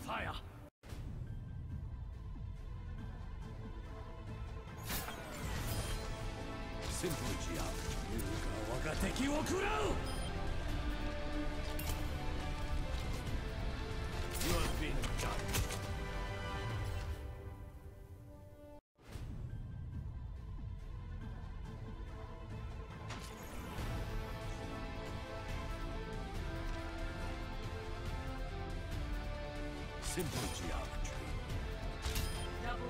fire! Simple geometry. 優雅我が敵を食らう You have been judged. Simple geometry. Double.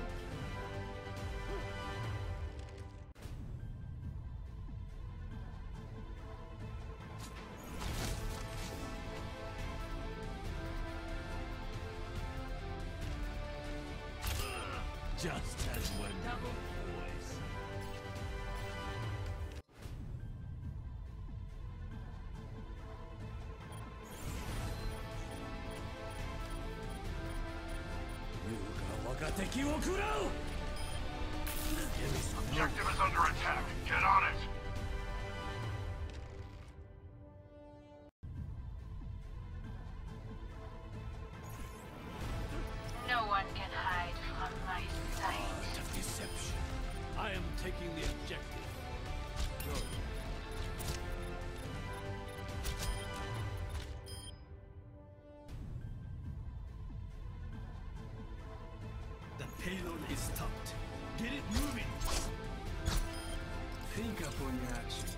Just as when Double. boys. Youが我が敵を食らう Give me some Objective is under attack. Get on it. No one can hide from my sight. of deception. I am taking the objective. Good. The payload is stopped. Get it moving. Think upon your actions.